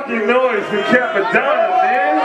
fucking noise for Capadonna, man.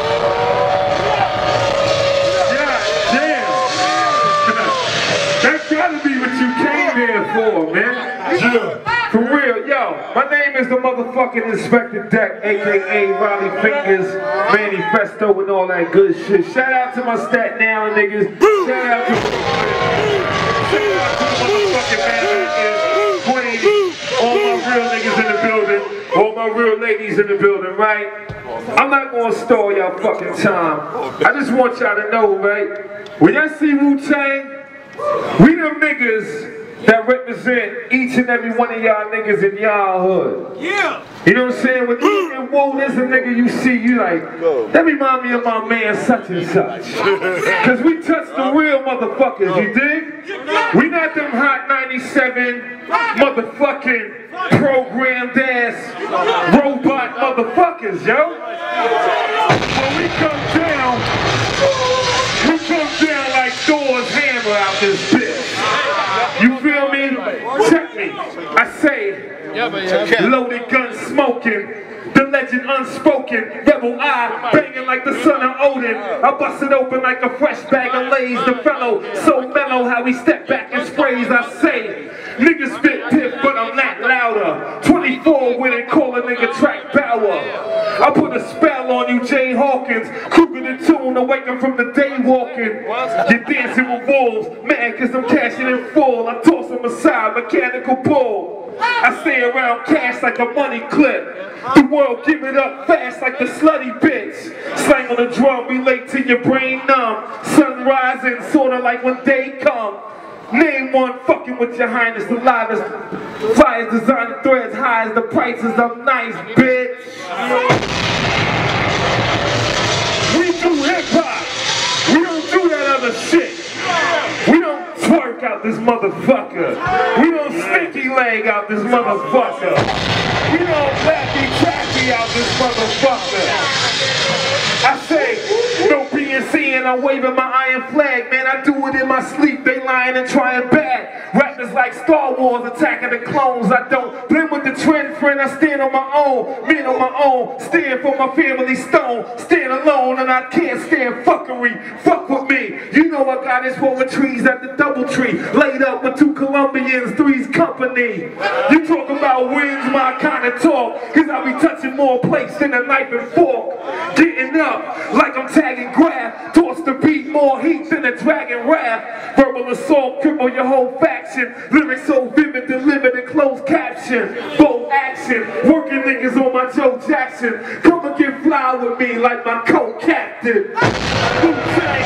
God damn. That's gotta be what you came here for, man. For real, yo. My name is the motherfucking Inspector Deck, aka Riley Fingers, Manifesto, and all that good shit. Shout out to my Staten Island niggas. Shout out to the motherfucking Manhattan, Queens, all my real niggas in the building, all my real ladies in the building, right? I'm not gonna stall y'all fucking time. I just want y'all to know, right? When y'all see Wu-Tang, we them niggas that represent each and every one of y'all niggas in y'all hood. Yeah. You know what I'm saying? When you and whoa, there's a nigga you see, you like, that remind me of my man such and such. Cause we touch the real motherfuckers, you dig? We not them hot 97 motherfucking programmed ass robot motherfuckers, yo. When we come down like Thor's hammer out this bitch. You feel me? Check me. I say, loaded gun smoking, the legend unspoken, rebel eye banging like the son of Odin. I bust it open like a fresh bag of Lay's. The fellow so mellow how he step back and sprays. I say, niggas spit piff, but I'm not louder. 24 with it, call a nigga track power. I put a spell on you, Jay Hawkins. Kruger the tune, awaken from the day walking. You're dancing with wolves, mad cause I'm cashing in full. I toss them aside, mechanical bull. I stay around cash like a money clip. The world give it up fast like the slutty bitch. Slang on the drum, relate to your brain numb. Sun rising, sorta like when day come. Name one fucking with your highness, the livest. Flyers, designer threads, high as the prices. I'm nice, bitch. We do hip-hop. We don't do that other shit. We don't twerk out this motherfucker. We don't stinky leg out this motherfucker. We don't lappy-tappy out this motherfucker. I say, no PNC and I'm waving my iron flag. Man, I do it in my sleep. They lying and trying bad. Rappers like Star Wars attacking the clones. I don't blend with the trend, friend. I stand on my own. Men on my own. Stand for my family stone. Stand alone and I can't stand fuckery. Fuck with me. You know I got his poetries at the Doubletree. Laid up with 2 Colombians, 3's company. You talk about wins, my kind of talk. Cause I be touching more plates than a knife and fork. Getting up like I'm tagging graph. Toss the beat, more heat than a dragon wrath. Verbal assault, cripple your whole faction. Lyrics so vivid, delivered in closed caption. Bold action, working niggas on my Joe Jackson. Come and get fly with me like my co-captain. Wu-Tang